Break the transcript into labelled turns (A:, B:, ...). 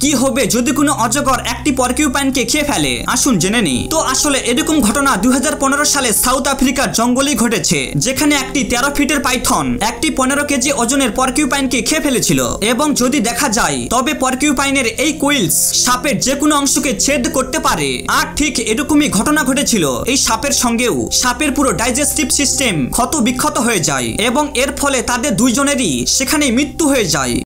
A: কি হবে যদি কোনো অজগর একটি পরকিউপাইনকে খেয়ে ফেলে? আসুন জেনে নিই। তো আসলে এরকম ঘটনা 2015 সালে সাউথ আফ্রিকার জঙ্গলেই ঘটেছে, যেখানে একটি 13 ফিটের পাইথন একটি 15 কেজি ওজনের পরকিউপাইনকে খেয়ে ফেলেছিল। এবং যদি দেখা যায় তবে পরকিউপাইনের এই কুইলস সাপের যে কোনো অংশকে ছেদ করতে পারে। আর ঠিক এরকমই ঘটনা ঘটেছিল এই সাপের সঙ্গেও। সাপের পুরো ডাইজেস্টিভ সিস্টেম ক্ষত বিক্ষত হয়ে যায় এবং এর ফলে তাদের দুইজনেরই সেখানে মৃত্যু হয়ে যায়।